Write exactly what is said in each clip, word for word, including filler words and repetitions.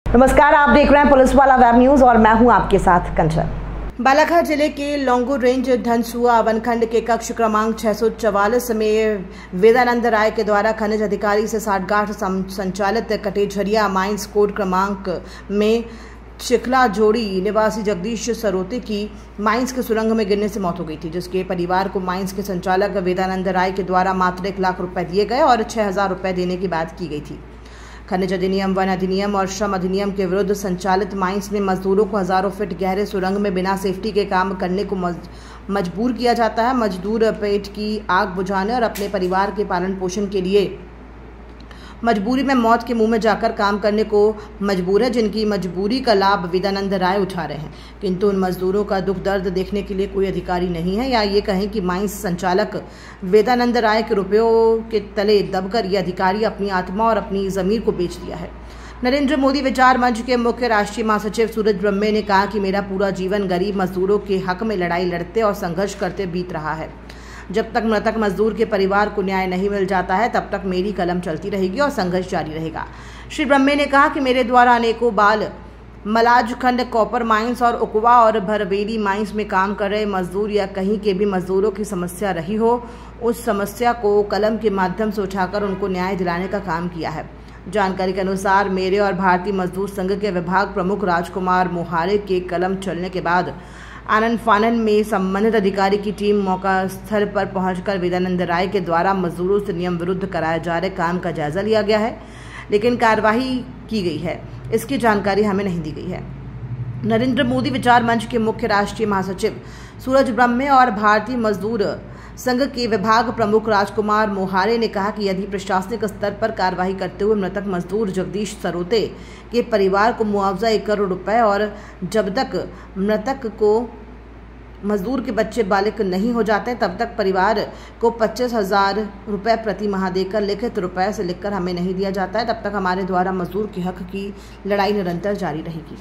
नमस्कार, आप देख रहे हैं पुलिस वाला वेब न्यूज और मैं हूं आपके साथ कंचन। बालाघाट जिले के लोंगो रेंज धनसुआ वनखंड के कक्ष क्रमांक छह सौ चवालीस में वेदानंद राय के द्वारा खनिज अधिकारी से साठगांठ संचालित कटेझरिया माइंस कोड क्रमांक में चिखला जोड़ी निवासी जगदीश सरोते की माइंस के सुरंग में गिरने से मौत हो गई थी, जिसके परिवार को माइंस के संचालक वेदानंद राय के द्वारा मात्र एक लाख रुपए दिए गए और छह हजार रुपए देने की बात की गई थी। खनिज अधिनियम, वन अधिनियम और श्रम अधिनियम के विरुद्ध संचालित माइंस में मजदूरों को हजारों फीट गहरे सुरंग में बिना सेफ्टी के काम करने को मजबूर किया जाता है। मजदूर पेट की आग बुझाने और अपने परिवार के पालन पोषण के लिए मजबूरी में मौत के मुंह में जाकर काम करने को मजबूर है, जिनकी मजबूरी का लाभ वेदानंद राय उठा रहे हैं, किंतु उन मजदूरों का दुख दर्द देखने के लिए कोई अधिकारी नहीं है, या ये कहें कि माइंस संचालक वेदानंद राय के रुपयों के तले दबकर ये अधिकारी अपनी आत्मा और अपनी जमीर को बेच दिया है। नरेंद्र मोदी विचार मंच के मुख्य राष्ट्रीय महासचिव सूरज ब्रह्मे ने कहा कि मेरा पूरा जीवन गरीब मजदूरों के हक में लड़ाई लड़ते और संघर्ष करते बीत रहा है। जब तक मृतक मजदूर के परिवार को न्याय नहीं मिल जाता है, तब तक मेरी कलम चलती रहेगी और संघर्ष जारी रहेगा। श्री ब्रह्मे ने कहा कि मेरे द्वारा अनेकों बाल मलाज खंड कॉपर माइंस और उकवा और भरबेरी माइंस में काम कर रहे मजदूर या कहीं के भी मजदूरों की समस्या रही हो, उस समस्या को कलम के माध्यम से उठाकर उनको न्याय दिलाने का काम किया है। जानकारी के अनुसार मेरे और भारतीय मजदूर संघ के विभाग प्रमुख राजकुमार मोहारे के कलम चलने के बाद आनंद फानन में संबंधित अधिकारी की टीम मौका स्थल पर पहुंचकर वेदानंद राय के द्वारा मजदूरों से नियम विरुद्ध कराए जा रहे काम का जायजा लिया गया है, लेकिन कार्रवाई की गई है, इसकी जानकारी हमें नहीं दी गई है। नरेंद्र मोदी विचार मंच के मुख्य राष्ट्रीय महासचिव सूरज ब्रह्मे और भारतीय मजदूर संघ के विभाग प्रमुख राजकुमार मोहारे ने कहा कि यदि प्रशासनिक स्तर पर कार्रवाई करते हुए मृतक मजदूर जगदीश सरोते के परिवार को मुआवजा एक करोड़ रुपए और जब तक मृतक को मजदूर के बच्चे बालिग नहीं हो जाते तब तक परिवार को पच्चीस हजार रुपये प्रति माह देकर लिखित रुपए से लिखकर हमें नहीं दिया जाता है, तब तक हमारे द्वारा मजदूर के हक की लड़ाई निरंतर जारी रहेगी।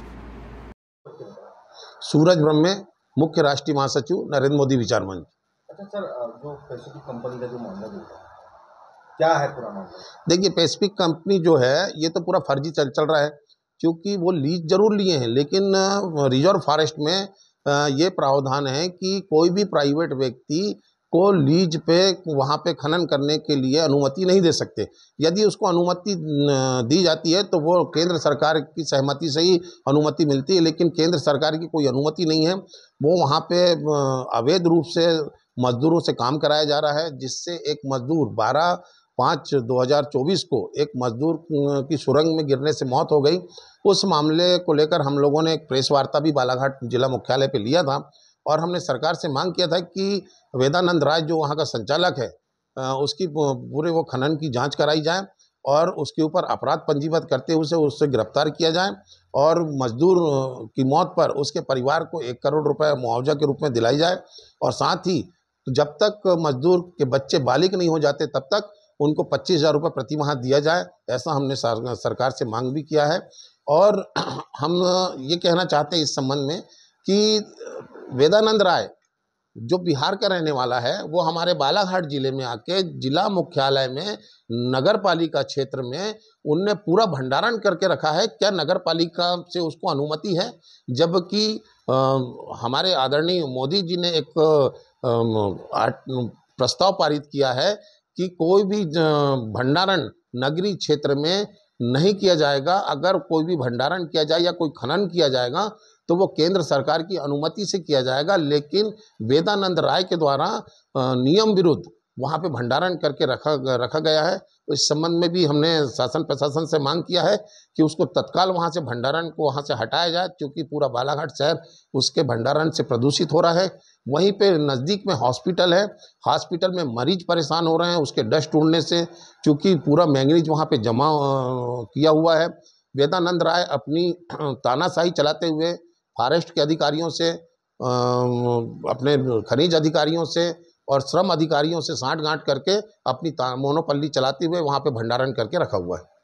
सूरज ब्रह्मे, मुख्य राष्ट्रीय महासचिव, नरेंद्र मोदी विचार मंच। अच्छा सर, जो पैसिफिक कंपनी का जो मामला जो है, क्या है पूरा मामला? देखिए, पैसिफिक कंपनी जो है ये तो पूरा फर्जी चल चल रहा है, क्योंकि वो लीज जरूर लिए हैं, लेकिन रिजर्व फॉरेस्ट में ये प्रावधान है कि कोई भी प्राइवेट व्यक्ति को लीज पे वहाँ पे खनन करने के लिए अनुमति नहीं दे सकते। यदि उसको अनुमति दी जाती है तो वो केंद्र सरकार की सहमति से ही अनुमति मिलती है, लेकिन केंद्र सरकार की कोई अनुमति नहीं है। वो वहाँ पे अवैध रूप से मजदूरों से काम कराया जा रहा है, जिससे एक मजदूर बारह पाँच दो हज़ार चौबीस को एक मजदूर की सुरंग में गिरने से मौत हो गई। उस मामले को लेकर हम लोगों ने एक प्रेस वार्ता भी बालाघाट जिला मुख्यालय पे लिया था और हमने सरकार से मांग किया था कि वेदानंद राय जो वहाँ का संचालक है, उसकी पूरे वो खनन की जांच कराई जाए और उसके ऊपर अपराध पंजीबद्ध करते हुए उससे गिरफ्तार किया जाए और मजदूर की मौत पर उसके परिवार को एक करोड़ रुपए मुआवजा के रूप में दिलाई जाए, और साथ ही जब तक मजदूर के बच्चे बालिग नहीं हो जाते तब तक उनको पच्चीस हजार रुपये प्रति माह दिया जाए। ऐसा हमने सरकार से मांग भी किया है। और हम ये कहना चाहते हैं इस संबंध में कि वेदानंद राय जो बिहार का रहने वाला है, वो हमारे बालाघाट जिले में आके जिला मुख्यालय में नगर पालिका क्षेत्र में उनने पूरा भंडारण करके रखा है। क्या नगर पालिका से उसको अनुमति है? जबकि हमारे आदरणीय मोदी जी ने एक आ, प्रस्ताव पारित किया है कि कोई भी भंडारण नगरीय क्षेत्र में नहीं किया जाएगा। अगर कोई भी भंडारण किया जाए या कोई खनन किया जाएगा तो वो केंद्र सरकार की अनुमति से किया जाएगा, लेकिन वेदानंद राय के द्वारा नियम विरुद्ध वहाँ पे भंडारण करके रखा रखा गया है। तो इस संबंध में भी हमने शासन प्रशासन से मांग किया है कि उसको तत्काल वहाँ से भंडारण को वहाँ से हटाया जाए, क्योंकि पूरा बालाघाट शहर उसके भंडारण से प्रदूषित हो रहा है। वहीं पे नज़दीक में हॉस्पिटल है, हॉस्पिटल में मरीज परेशान हो रहे हैं उसके डस्ट उड़ने से, क्योंकि पूरा मैंगनीज वहाँ पे जमा किया हुआ है। वेदानंद राय अपनी तानाशाही चलाते हुए फॉरेस्ट के अधिकारियों से, अपने खनिज अधिकारियों से और श्रम अधिकारियों से साठ गांठ करके अपनी मोनोपल्ली चलाते हुए वहाँ पे भंडारण करके रखा हुआ है।